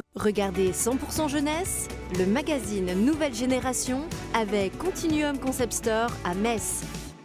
Regardez 100% Jeunesse, le magazine Nouvelle Génération avec Continuum Concept Store à Metz.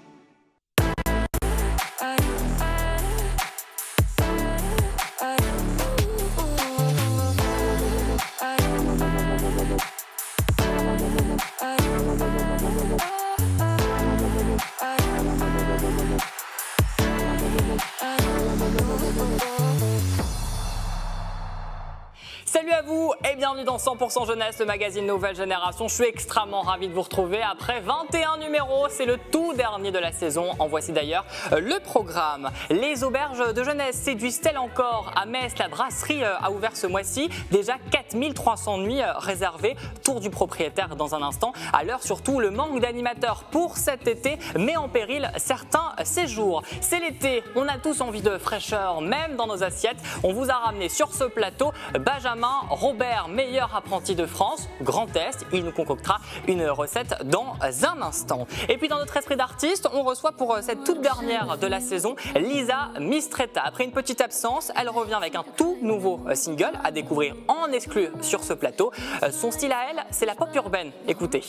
Salut à vous et bienvenue dans 100% Jeunesse, le magazine Nouvelle Génération. Je suis extrêmement ravi de vous retrouver après 21 numéros. C'est le tout dernier de la saison. En voici d'ailleurs le programme. Les auberges de jeunesse séduisent-elles encore? À Metz, la brasserie a ouvert ce mois-ci. Déjà 4300 nuits réservées. Tour du propriétaire dans un instant. À l'heure surtout, le manque d'animateurs pour cet été met en péril certains séjours. C'est l'été, on a tous envie de fraîcheur, même dans nos assiettes. On vous a ramené sur ce plateau Benjamin Robert, meilleur apprenti de France, Grand Est. Il nous concoctera une recette dans un instant. Et puis dans notre esprit d'artiste, on reçoit pour cette toute dernière de la saison Lisa Mistretta. Après une petite absence, elle revient avec un tout nouveau single à découvrir en exclu sur ce plateau. Son style à elle, c'est la pop urbaine. Écoutez.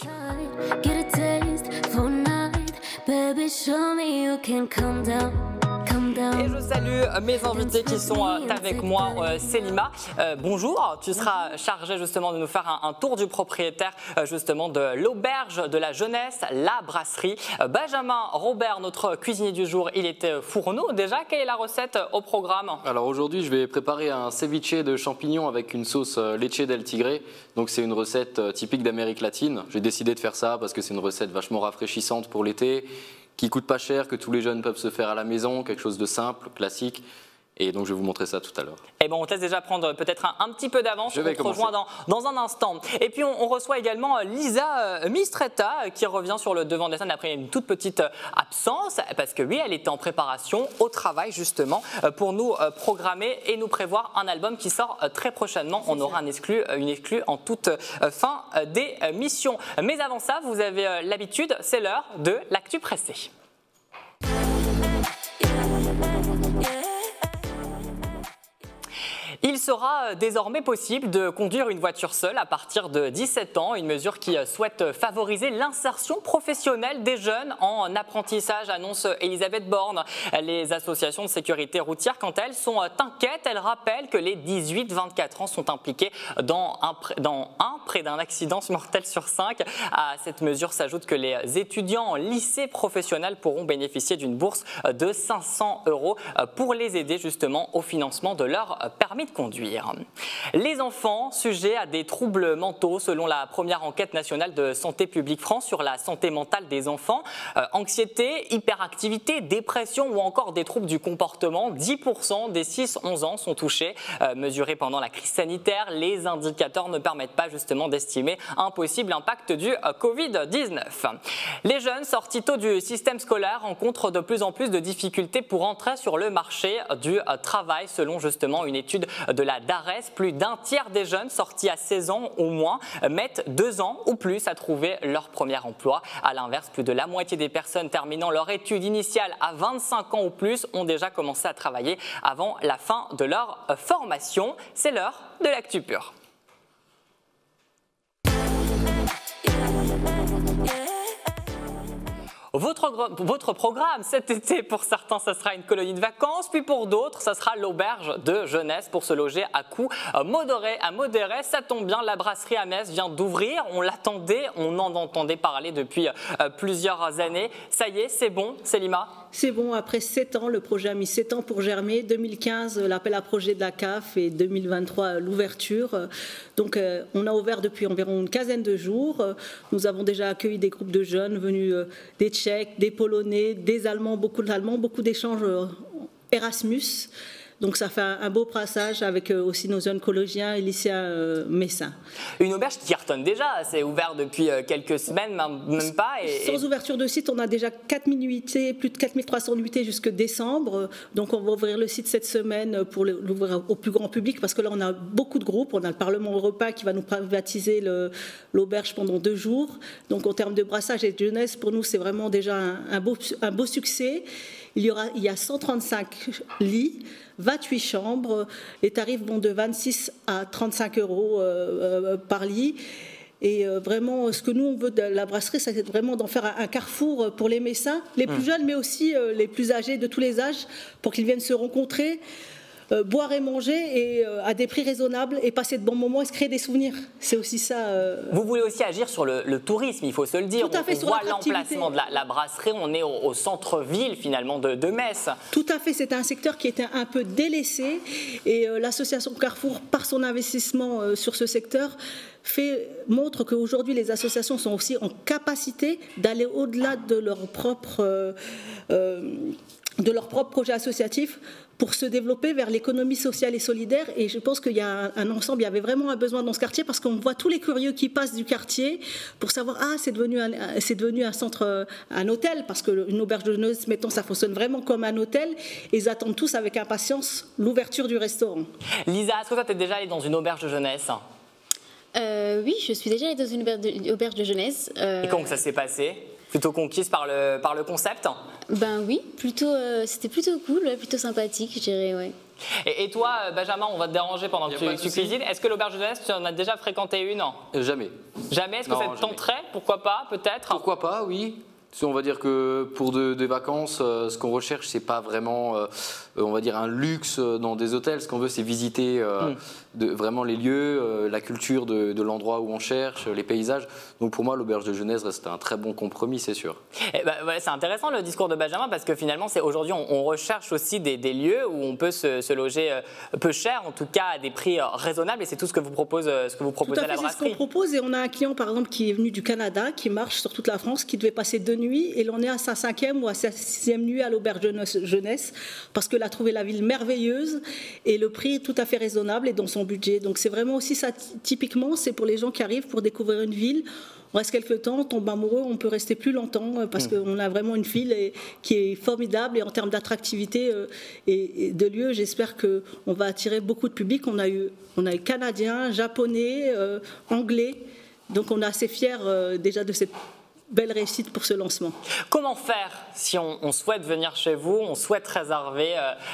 Et je salue mes invités qui sont avec moi. Selima, bonjour. Tu seras chargée justement de nous faire un tour du propriétaire justement de l'auberge de la jeunesse, la brasserie. Benjamin Robert, notre cuisinier du jour, il était fourneau. Déjà, quelle est la recette au programme? Alors aujourd'hui, je vais préparer un ceviche de champignons avec une sauce leche del tigre. Donc c'est une recette typique d'Amérique latine. J'ai décidé de faire ça parce que c'est une recette vachement rafraîchissante pour l'été, qui coûte pas cher, que tous les jeunes peuvent se faire à la maison, quelque chose de simple, classique. Et donc je vais vous montrer ça tout à l'heure. Et bon, on te laisse déjà prendre peut-être un petit peu d'avance. Je vais commencer. On te rejoint dans un instant. Et puis on reçoit également Lisa Mistretta qui revient sur le devant de la scène après une toute petite absence. Parce que oui, elle était en préparation au travail justement pour nous programmer et nous prévoir un album qui sort très prochainement. On aura une exclue en toute fin d'émission. Mais avant ça, vous avez l'habitude, c'est l'heure de l'actu pressée. Il sera désormais possible de conduire une voiture seule à partir de 17 ans, une mesure qui souhaite favoriser l'insertion professionnelle des jeunes en apprentissage, annonce Elisabeth Borne. Les associations de sécurité routière, quant à elles, sont inquiètes. Elles rappellent que les 18-24 ans sont impliqués dans près d'un accident mortel sur 5. À cette mesure s'ajoute que les étudiants en lycée professionnel pourront bénéficier d'une bourse de 500 € pour les aider justement au financement de leur permis de conduire. Les enfants sujets à des troubles mentaux, selon la première enquête nationale de Santé publique France sur la santé mentale des enfants, anxiété, hyperactivité, dépression ou encore des troubles du comportement, 10% des 6-11 ans sont touchés. Mesurés pendant la crise sanitaire, les indicateurs ne permettent pas justement d'estimer un possible impact du Covid-19. Les jeunes sortis tôt du système scolaire rencontrent de plus en plus de difficultés pour entrer sur le marché du travail, selon justement une étude de la DARES. Plus d'un tiers des jeunes sortis à 16 ans au moins mettent 2 ans ou plus à trouver leur premier emploi. À l'inverse, plus de la moitié des personnes terminant leur étude initiale à 25 ans ou plus ont déjà commencé à travailler avant la fin de leur formation. C'est l'heure de l'actu pure. Votre programme cet été, pour certains, ça sera une colonie de vacances, puis pour d'autres, ça sera l'auberge de jeunesse pour se loger à coût modéré. Ça tombe bien, la brasserie à Metz vient d'ouvrir. On l'attendait, on en entendait parler depuis plusieurs années. Ça y est, c'est bon, Selima? C'est bon, après 7 ans, le projet a mis 7 ans pour germer. 2015, l'appel à projet de la CAF et 2023, l'ouverture. Donc, on a ouvert depuis environ une quinzaine de jours. Nous avons déjà accueilli des groupes de jeunes venus des Tchèques, des Polonais, des Allemands, beaucoup d'échanges Erasmus. Donc ça fait un beau brassage avec aussi nos jeunes collégiens et lycéens messins. Une auberge qui cartonne déjà, c'est ouvert depuis quelques semaines, même pas. Sans ouverture de site, on a déjà 4000 nuitées, plus de 4300 nuitées jusque décembre. Donc on va ouvrir le site cette semaine pour l'ouvrir au plus grand public, parce que là on a beaucoup de groupes. On a le Parlement européen qui va nous privatiser l'auberge pendant 2 jours. Donc en termes de brassage et de jeunesse, pour nous c'est vraiment déjà un beau succès. Il y a 135 lits, 28 chambres. Les tarifs vont de 26 à 35 € par lit. Et vraiment, ce que nous, on veut de la brasserie, c'est vraiment d'en faire un carrefour pour les Messins, les plus jeunes, mais aussi les plus âgés, de tous les âges, pour qu'ils viennent se rencontrer, boire et manger et à des prix raisonnables et passer de bons moments et se créer des souvenirs. C'est aussi ça. Vous voulez aussi agir sur le tourisme, il faut se le dire. Tout à fait, on voit l'emplacement de la brasserie, on est au centre-ville finalement de Metz. Tout à fait, c'était un secteur qui était un peu délaissé et l'association Carrefour, par son investissement sur ce secteur, montre qu'aujourd'hui les associations sont aussi en capacité d'aller au-delà de leur propre projet associatif pour se développer vers l'économie sociale et solidaire. Et je pense qu'il y a un ensemble, il y avait vraiment un besoin dans ce quartier parce qu'on voit tous les curieux qui passent du quartier pour savoir, c'est devenu un centre, un hôtel, parce qu'une auberge de jeunesse, mettons, ça fonctionne vraiment comme un hôtel. Et ils attendent tous avec impatience l'ouverture du restaurant. Lisa, est-ce que toi, tu es déjà allée dans une auberge de jeunesse ? Oui, je suis déjà allée dans une auberge de jeunesse. Et comment ça s'est passé ? Plutôt conquise par le concept ? Ben oui, c'était plutôt cool, plutôt sympathique, je dirais, ouais. Et toi, Benjamin, on va te déranger pendant que tu cuisines. Est-ce que l'auberge de jeunesse, tu en as déjà fréquenté une ? Jamais. Jamais ? Est-ce que ça te tenterait ? Pourquoi pas, peut-être ? Pourquoi pas, oui. On va dire que pour des vacances, ce qu'on recherche, c'est pas vraiment, on va dire, un luxe dans des hôtels. Ce qu'on veut, c'est visiter vraiment les lieux, la culture de l'endroit où on cherche, les paysages. Donc pour moi, l'auberge de jeunesse reste un très bon compromis, c'est sûr. C'est intéressant le discours de Benjamin parce que finalement, aujourd'hui, on recherche aussi des lieux où on peut se loger peu cher, en tout cas à des prix raisonnables. Et c'est tout ce que vous proposez à la brasserie. C'est ce qu'on propose. Et on a un client, par exemple, qui est venu du Canada, qui marche sur toute la France, qui devait passer 2 nuits, et l'on est à sa 5e ou à sa 6e nuit à l'auberge de jeunesse parce qu'elle a trouvé la ville merveilleuse et le prix tout à fait raisonnable et dans son budget. Donc c'est vraiment aussi ça, typiquement, c'est pour les gens qui arrivent pour découvrir une ville. On reste quelques temps, on tombe amoureux, on peut rester plus longtemps parce qu'on a vraiment une ville qui est formidable, et en termes d'attractivité et de lieux, j'espère qu'on va attirer beaucoup de public. On a eu Canadiens, Japonais, Anglais, donc on est assez fiers déjà de cette belle réussite pour ce lancement. Comment faire si on souhaite venir chez vous, on souhaite réserver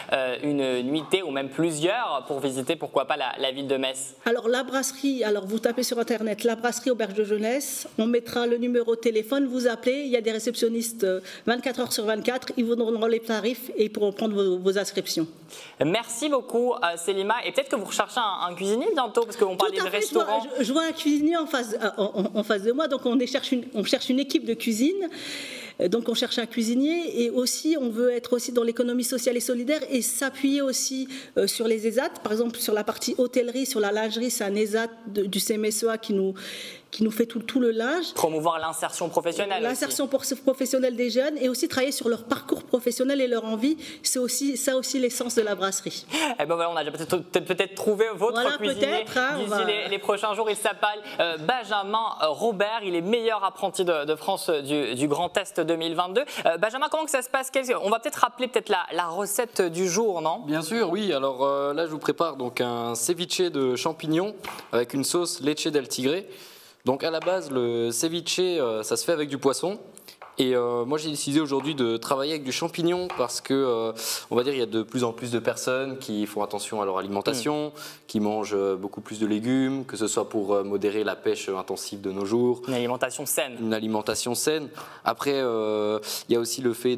une nuitée ou même plusieurs pour visiter, pourquoi pas, la ville de Metz? Alors la brasserie, vous tapez sur internet la brasserie auberge de jeunesse, on mettra le numéro de téléphone, vous appelez, il y a des réceptionnistes 24 heures sur 24, ils vous donneront les tarifs et ils pourront prendre vos inscriptions. Merci beaucoup Selima, et peut-être que vous recherchez un cuisinier bientôt parce qu'on parlait de restaurant. Je vois un cuisinier en face de moi, donc on cherche une équipe de cuisine. Donc on cherche un cuisinier et aussi on veut être aussi dans l'économie sociale et solidaire et s'appuyer aussi sur les ESAT. Par exemple sur la partie hôtellerie, sur la lingerie, c'est un ESAT du CMSEA qui nous fait tout le linge. Promouvoir l'insertion professionnelle. L'insertion professionnelle des jeunes et aussi travailler sur leur parcours professionnel et leur envie. C'est aussi l'essence de la brasserie. Et ben voilà, on a peut-être trouvé votre cuisinier d'ici les prochains jours. Il s'appelle Benjamin Robert. Il est meilleur apprenti de France du Grand Est 2022. Benjamin, comment que ça se passe? On va peut-être rappeler la recette du jour, non? Bien sûr, oui. Alors là, je vous prépare donc un ceviche de champignons avec une sauce leche del tigre. Donc à la base, le ceviche, ça se fait avec du poisson. Et moi, j'ai décidé aujourd'hui de travailler avec du champignon parce que, on va dire, il y a de plus en plus de personnes qui font attention à leur alimentation, qui mangent beaucoup plus de légumes, que ce soit pour modérer la pêche intensive de nos jours. Une alimentation saine. Une alimentation saine. Après, il y a aussi le fait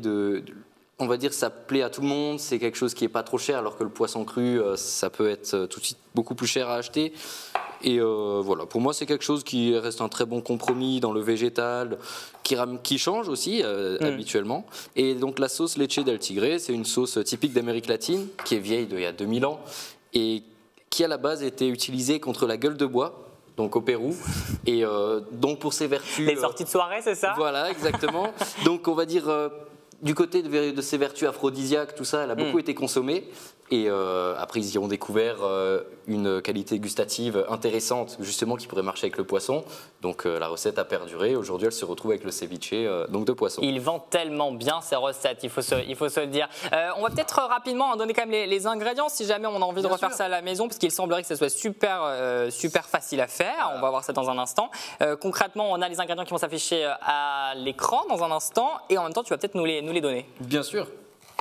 on va dire, ça plaît à tout le monde, c'est quelque chose qui n'est pas trop cher, alors que le poisson cru, ça peut être tout de suite beaucoup plus cher à acheter. Et voilà, pour moi, c'est quelque chose qui reste un très bon compromis dans le végétal, qui change aussi habituellement. Et donc la sauce leche del tigre, c'est une sauce typique d'Amérique latine, qui est vieille d'il y a 2000 ans, et qui à la base était utilisée contre la gueule de bois, donc au Pérou, et donc pour ses vertus... Les sorties de soirée, c'est ça? Voilà, exactement. Donc on va dire... du côté de ses vertus aphrodisiaques, tout ça, elle a beaucoup été consommée. Et après, ils y ont découvert une qualité gustative intéressante, justement, qui pourrait marcher avec le poisson. Donc la recette a perduré. Aujourd'hui, elle se retrouve avec le ceviche donc de poisson. Ils vendent tellement bien ces recettes, il faut se le dire. On va peut-être rapidement donner quand même les ingrédients, si jamais on a envie de refaire ça à la maison, parce qu'il semblerait que ce soit super facile à faire. On va voir ça dans un instant. Concrètement, on a les ingrédients qui vont s'afficher à l'écran dans un instant. Et en même temps, tu vas peut-être nous les donner. Bien sûr.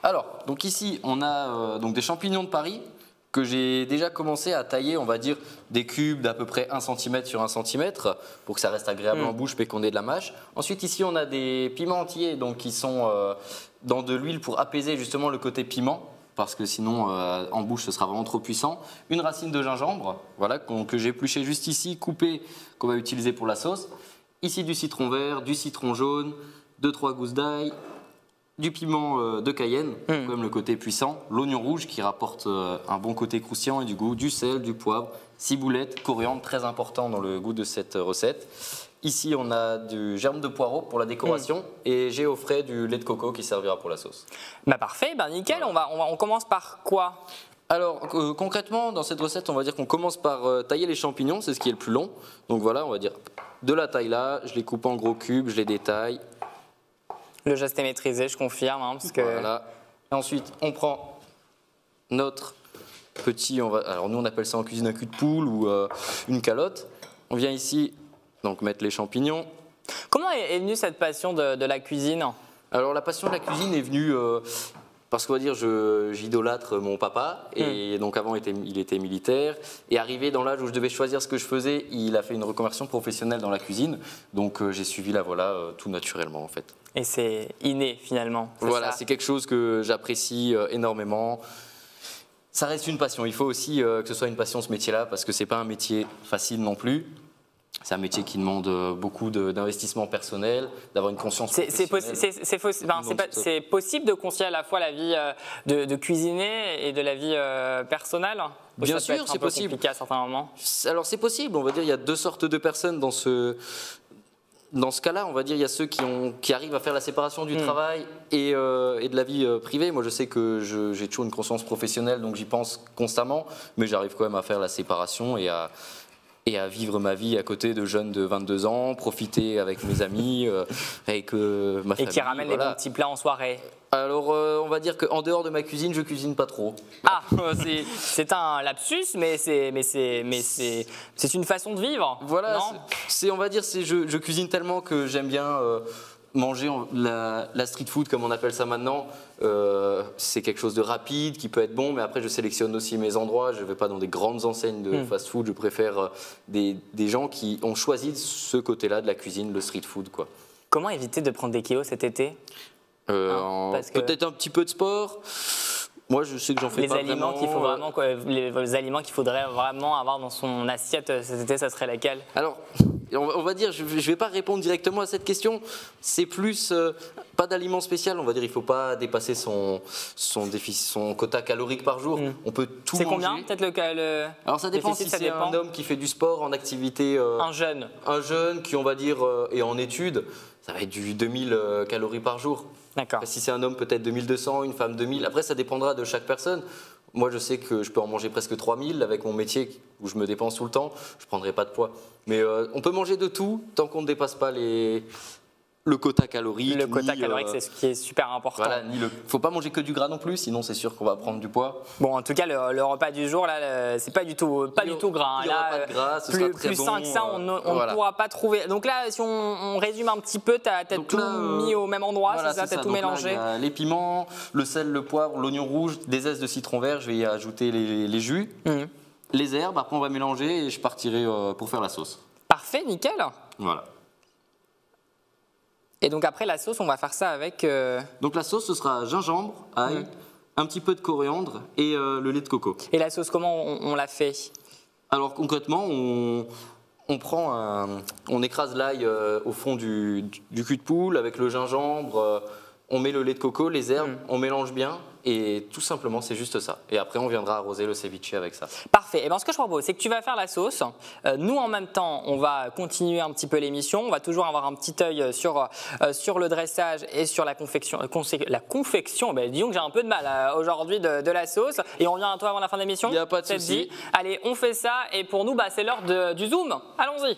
Alors, donc ici, on a donc des champignons de Paris que j'ai déjà commencé à tailler, on va dire, des cubes d'à peu près 1 cm sur 1 cm pour que ça reste agréable en bouche mais qu'on ait de la mâche. Ensuite, ici, on a des piments entiers donc, qui sont dans de l'huile pour apaiser justement le côté piment parce que sinon, en bouche, ce sera vraiment trop puissant. Une racine de gingembre, voilà, que j'ai épluché juste ici, coupé, qu'on va utiliser pour la sauce. Ici, du citron vert, du citron jaune, 2-3 gousses d'ail, du piment de Cayenne, comme le côté puissant, l'oignon rouge qui rapporte un bon côté croustillant et du goût, du sel, du poivre, ciboulette, coriandre, très important dans le goût de cette recette. Ici, on a du germe de poireau pour la décoration et j'ai au frais du lait de coco qui servira pour la sauce. Bah parfait, bah nickel, on commence par quoi? Alors concrètement, dans cette recette, on va dire qu'on commence par tailler les champignons, c'est ce qui est le plus long. Donc voilà, on va dire de la taille là, je les coupe en gros cubes, je les détaille. Le geste est maîtrisé, je confirme. Hein, parce que... Voilà. Et ensuite, on prend notre petit, alors nous on appelle ça en cuisine un cul de poule ou une calotte. On vient ici donc mettre les champignons. Comment est venue cette passion de la cuisine? Alors la passion de la cuisine est venue parce qu'on va dire j'idolâtre mon papa et donc avant il était militaire et arrivé dans l'âge où je devais choisir ce que je faisais, il a fait une reconversion professionnelle dans la cuisine. Donc j'ai suivi la voilà tout naturellement en fait. Et c'est inné finalement. Voilà, c'est quelque chose que j'apprécie énormément. Ça reste une passion. Il faut aussi que ce soit une passion ce métier-là parce que c'est pas un métier facile non plus. C'est un métier qui demande beaucoup d'investissement personnel, d'avoir une conscience professionnelle. C'est possible de concilier à la fois la vie de cuisiner et de la vie personnelle? Bien sûr, c'est possible. Compliqué à certains moments. Alors c'est possible. On va dire il y a deux sortes de personnes dans ce cas-là, on va dire, il y a ceux qui arrivent à faire la séparation du travail et de la vie privée. Moi, je sais que j'ai toujours une conscience professionnelle, donc j'y pense constamment, mais j'arrive quand même à faire la séparation et à vivre ma vie à côté de jeunes de 22 ans, profiter avec mes amis, avec ma famille. Et qui ramènent les bons petits plats en soirée. Alors, on va dire qu'en dehors de ma cuisine, je cuisine pas trop. Ah, c'est un lapsus, mais c'est une façon de vivre. Voilà, on va dire, je cuisine tellement que j'aime bien manger la street food, comme on appelle ça maintenant. C'est quelque chose de rapide, qui peut être bon, mais après, je sélectionne aussi mes endroits. Je ne vais pas dans des grandes enseignes de fast food. Je préfère des gens qui ont choisi ce côté-là de la cuisine, le street food, quoi. Comment éviter de prendre des kilos cet été? Peut-être un petit peu de sport. Moi, je sais que j'en fais pas vraiment. Les aliments qu'il faudrait vraiment avoir dans son assiette cet été, ça serait laquelle? Alors, on va dire, je ne vais pas répondre directement à cette question. C'est plus pas d'aliment spécial. On va dire, il ne faut pas dépasser son quota calorique par jour. On peut tout manger. C'est combien peut-être Alors ça dépend si c'est un homme qui fait du sport en activité. Un jeune. Un jeune qui, on va dire, est en études. Ça va être du 2000 calories par jour. D'accord. Si c'est un homme, peut-être 2200, une femme 2000. Après, ça dépendra de chaque personne. Moi, je sais que je peux en manger presque 3000 avec mon métier où je me dépense tout le temps. Je ne prendrai pas de poids. Mais on peut manger de tout tant qu'on ne dépasse pas le quota calorique. Le quota calorique, c'est ce qui est super important. Voilà, faut pas manger que du gras non plus, sinon c'est sûr qu'on va prendre du poids. Bon, en tout cas, le repas du jour, là, c'est pas du tout gras. Il n'y aura pas de gras, ce sera très plus bon. sain que ça, on ne pourra pas trouver. Donc là, si on résume un petit peu, tu as tout mis au même endroit, voilà, c'est ça? Tu as tout donc mélangé. Là, les piments, le sel, le poivre, l'oignon rouge, des zestes de citron vert, je vais y ajouter les jus, les herbes, après on va mélanger et je partirai pour faire la sauce. Parfait, nickel. Voilà. Et donc après la sauce, on va faire ça avec... Donc la sauce, ce sera gingembre, ail, un petit peu de coriandre et le lait de coco. Et la sauce, comment on la fait? Alors concrètement, on écrase l'ail au fond du cul de poule avec le gingembre, on met le lait de coco, les herbes, on mélange bien et tout simplement c'est juste ça. Et après on viendra arroser le ceviche avec ça. Parfait. Et bien ce que je propose, c'est que tu vas faire la sauce. Nous en même temps, on va continuer un petit peu l'émission. On va toujours avoir un petit œil sur le dressage et sur la confection. Ben, disons que j'ai un peu de mal aujourd'hui de la sauce. Et on revient à toi avant la fin de l'émission. Il n'y a pas de souci. Allez, on fait ça. Et pour nous, c'est l'heure du zoom. Allons-y.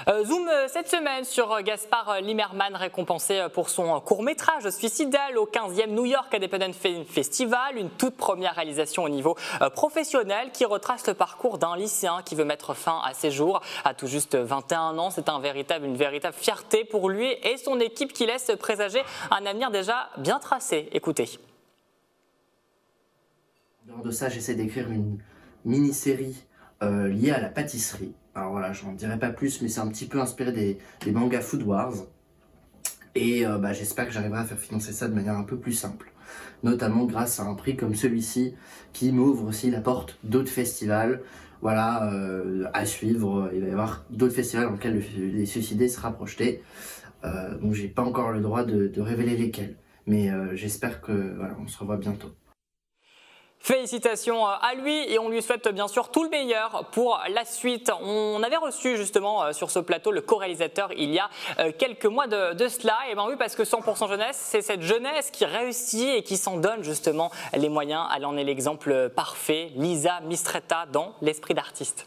Zoom cette semaine sur Gaspard Limmerman, récompensé pour son court-métrage Suicidal au 15e New York Independent Film Festival, une toute première réalisation au niveau professionnel qui retrace le parcours d'un lycéen qui veut mettre fin à ses jours à tout juste 21 ans. C'est une véritable fierté pour lui et son équipe qui laisse présager un avenir déjà bien tracé. Écoutez. En dehors de ça, j'essaie d'écrire une mini-série liée à la pâtisserie. Alors voilà, j'en dirai pas plus, mais c'est un petit peu inspiré des mangas Food Wars. Et j'espère que j'arriverai à faire financer ça de manière un peu plus simple. Notamment grâce à un prix comme celui-ci, qui m'ouvre aussi la porte d'autres festivals. Voilà, à suivre. Il va y avoir d'autres festivals dans lesquels les Suicidés sera projeté. Donc j'ai pas encore le droit de révéler lesquels. Mais j'espère que voilà, on se revoit bientôt. Félicitations à lui et on lui souhaite bien sûr tout le meilleur pour la suite. On avait reçu justement sur ce plateau le co-réalisateur il y a quelques mois de cela. Et bien oui, parce que 100% jeunesse, c'est cette jeunesse qui réussit et qui s'en donne justement les moyens. Elle en est l'exemple parfait. Lisa Mistretta dans L'Esprit d'artiste.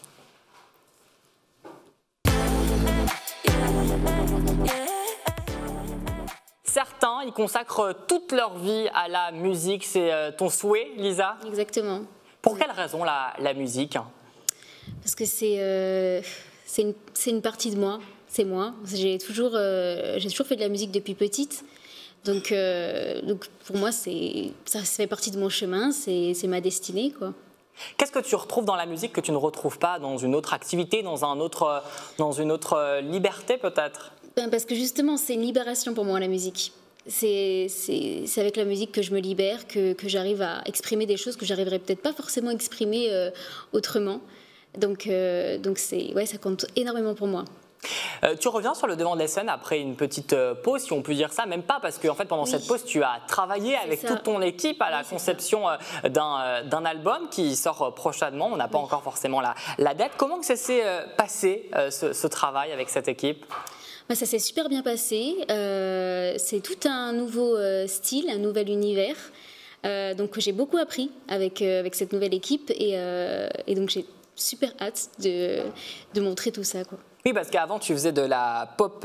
Certains, ils consacrent toute leur vie à la musique. C'est ton souhait, Lisa? Exactement. Pour quelle raison la musique? Parce que c'est une partie de moi. C'est moi. J'ai toujours fait de la musique depuis petite. Donc pour moi, ça fait partie de mon chemin. C'est ma destinée, quoi. Qu'est-ce que tu retrouves dans la musique que tu ne retrouves pas dans une autre activité, dans une autre liberté peut-être? Parce que justement, c'est une libération pour moi, la musique. C'est avec la musique que je me libère, que j'arrive à exprimer des choses que j'arriverais peut-être pas forcément à exprimer autrement. Donc ça compte énormément pour moi. Tu reviens sur le devant des scènes après une petite pause, si on peut dire ça, même pas, parce que en fait, pendant cette pause, tu as travaillé avec toute ton équipe à la conception d'un album qui sort prochainement. On n'a pas encore forcément la date. Comment que ça s'est passé, ce travail avec cette équipe? Ça s'est super bien passé. C'est tout un nouveau style, un nouvel univers. Donc j'ai beaucoup appris avec cette nouvelle équipe et donc j'ai super hâte de montrer tout ça, quoi. Oui, parce qu'avant, tu faisais de la pop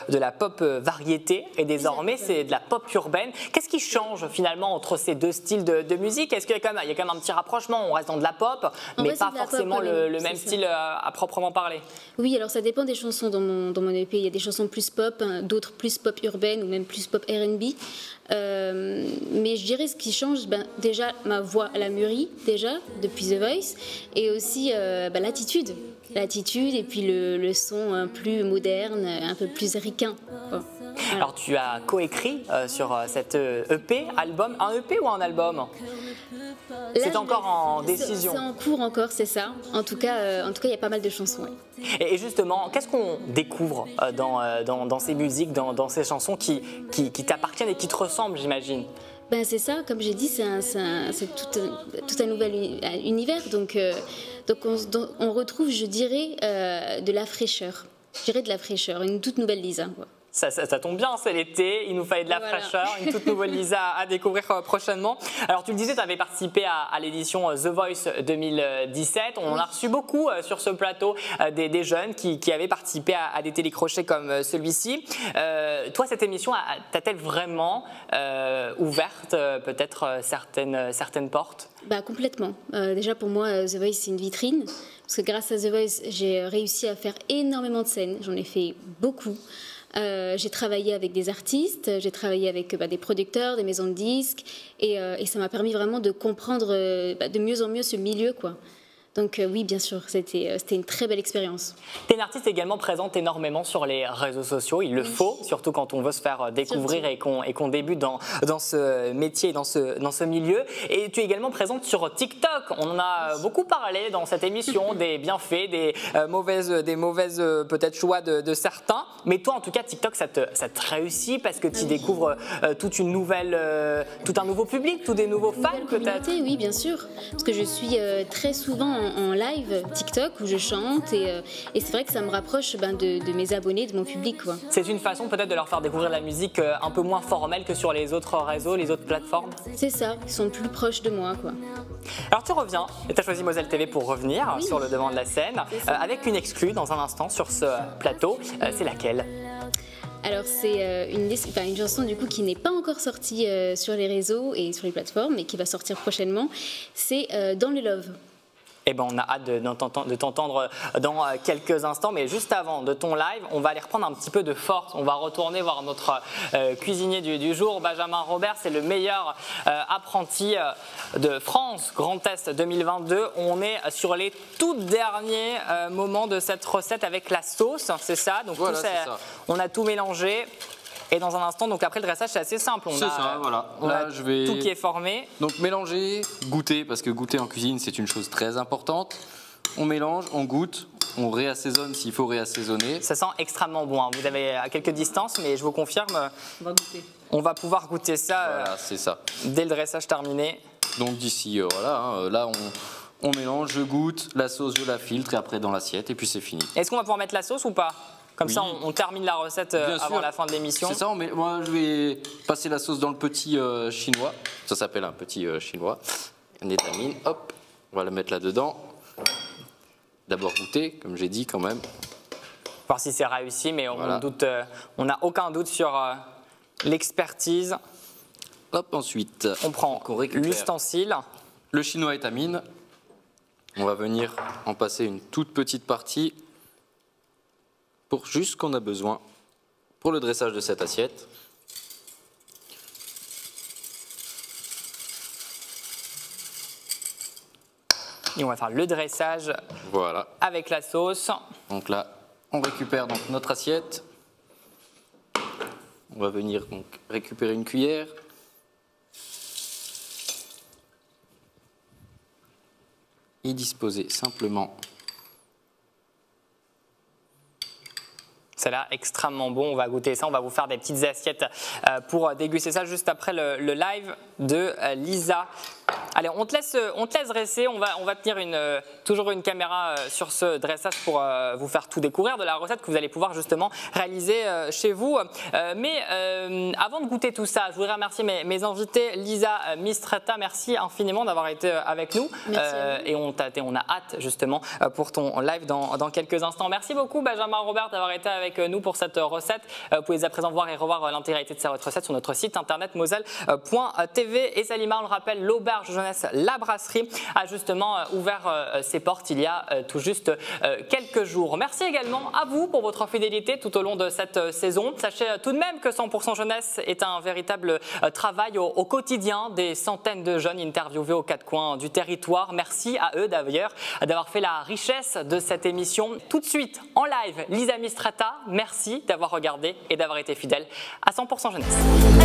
variété et désormais, c'est de la pop urbaine. Qu'est-ce qui change finalement entre ces deux styles de musique? Est-ce qu'il y a quand même un petit rapprochement? On reste dans de la pop, mais pas forcément le même style à proprement parler. Oui, alors ça dépend des chansons dans mon EP. Il y a des chansons plus pop, d'autres plus pop urbaine ou même plus pop R&B. Mais je dirais ce qui change, déjà ma voix elle a mûri déjà depuis The Voice et aussi l'attitude et puis le son plus moderne, un peu plus ricain. Alors tu as coécrit sur cette EP, album, un EP ou un album? C'est encore en décision. C'est en cours encore, c'est ça. En tout cas, il y a pas mal de chansons. Ouais. Et justement, qu'est-ce qu'on découvre dans ces musiques, dans ces chansons qui t'appartiennent et qui te ressemblent, j'imagine? C'est ça, comme j'ai dit, c'est tout un nouvel univers. Donc on retrouve, je dirais, de la fraîcheur. Je dirais de la fraîcheur, une toute nouvelle Lisa, quoi. Ça tombe bien, c'est l'été, il nous fallait de la fraîcheur, une toute nouvelle Lisa à découvrir prochainement. Alors tu le disais, tu avais participé à l'édition The Voice 2017. On en a reçu beaucoup sur ce plateau des jeunes qui avaient participé à des télécrochets comme celui-ci. Toi, cette émission, t'a-t-elle vraiment ouverte peut-être certaines portes? Complètement. Déjà pour moi, The Voice, c'est une vitrine. Parce que grâce à The Voice, j'ai réussi à faire énormément de scènes. J'en ai fait beaucoup. J'ai travaillé avec des artistes, j'ai travaillé avec des producteurs, des maisons de disques, et ça m'a permis vraiment de comprendre de mieux en mieux ce milieu, quoi. Donc oui, bien sûr, c'était une très belle expérience. Tu es une artiste également présente énormément sur les réseaux sociaux, il le faut, surtout quand on veut se faire découvrir et qu'on débute dans ce métier, dans ce milieu. Et tu es également présente sur TikTok. On en a beaucoup parlé dans cette émission, des bienfaits, des mauvaises peut-être choix de certains. Mais toi, en tout cas, TikTok, ça te réussit parce que tu découvres tout un nouveau public, tous des nouveaux fans peut-être. Oui, bien sûr. Parce que je suis très souvent en live TikTok où je chante et c'est vrai que ça me rapproche de mes abonnés, de mon public, quoi. C'est une façon peut-être de leur faire découvrir la musique un peu moins formelle que sur les autres réseaux, les autres plateformes. C'est ça, ils sont plus proches de moi, quoi. Alors tu reviens et tu as choisi Moselle TV pour revenir sur le devant de la scène avec une exclue dans un instant sur ce plateau. C'est laquelle ? Alors c'est une chanson du coup qui n'est pas encore sortie sur les réseaux et sur les plateformes mais qui va sortir prochainement. C'est Dans le Love. Eh ben, on a hâte de t'entendre dans quelques instants, mais juste avant de ton live, on va aller reprendre un petit peu de force. On va retourner voir notre cuisinier du jour, Benjamin Robert. C'est le meilleur apprenti de France, Grand Est 2022. On est sur les tout derniers moments de cette recette avec la sauce, c'est ça. Donc voilà, on a tout mélangé. Et dans un instant, donc après le dressage, c'est assez simple. C'est ça, voilà. On a tout qui est formé. Donc mélanger, goûter, parce que goûter en cuisine, c'est une chose très importante. On mélange, on goûte, on réassaisonne s'il faut réassaisonner. Ça sent extrêmement bon. Vous avez à quelques distances, mais je vous confirme, On va goûter. On va pouvoir goûter ça, voilà, c'est ça. Dès le dressage terminé. Donc d'ici, voilà, là on mélange, je goûte, la sauce je la filtre et après dans l'assiette et puis c'est fini. Est-ce qu'on va pouvoir mettre la sauce ou pas ? Comme oui. Ça, on termine la recette avant la fin de l'émission. C'est ça, moi je vais passer la sauce dans le petit chinois. Ça s'appelle un petit chinois. On étamine, hop, on va la mettre là-dedans. D'abord goûter, comme j'ai dit quand même. Voir si c'est réussi, mais voilà. On n'a aucun doute sur l'expertise. Hop, ensuite, on prend l'ustensile. Le chinois étamine. On va venir en passer une toute petite partie. Pour juste ce qu'on a besoin pour le dressage de cette assiette. Et on va faire le dressage voilà. Avec la sauce. Donc là, on récupère donc notre assiette. On va venir donc récupérer une cuillère. Et disposer simplement. C'est là extrêmement bon, on va goûter ça, on va vous faire des petites assiettes pour déguster ça juste après le live de Lisa. Allez, on te laisse dresser, on va tenir toujours une caméra sur ce dressage pour vous faire tout découvrir de la recette que vous allez pouvoir justement réaliser chez vous. Mais avant de goûter tout ça, je voudrais remercier mes invités, Lisa Mistretta, merci infiniment d'avoir été avec nous. Et on a hâte justement pour ton live dans quelques instants. Merci beaucoup Benjamin Robert d'avoir été avec nous pour cette recette. Vous pouvez à présent voir et revoir l'intégralité de cette recette sur notre site internet moselle.tv. Et Salima, on le rappelle, l'auberge jeunesse La Brasserie a justement ouvert ses portes il y a tout juste quelques jours. Merci également à vous pour votre fidélité tout au long de cette saison. Sachez tout de même que 100% jeunesse est un véritable travail au quotidien. Des centaines de jeunes interviewés aux quatre coins du territoire. Merci à eux d'ailleurs d'avoir fait la richesse de cette émission. Tout de suite en live, Lisa Mistretta. Merci d'avoir regardé et d'avoir été fidèle à 100% jeunesse.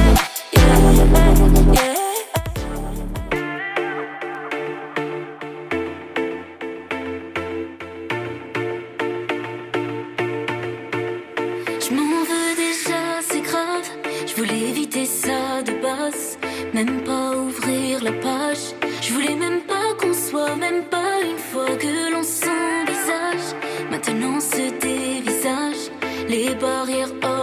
Je m'en veux déjà, c'est grave. Je voulais éviter ça de base. Même pas ouvrir la page. Je voulais même pas qu'on soit, même pas une fois que l'on s'envisage. Maintenant se dévisage les barrières.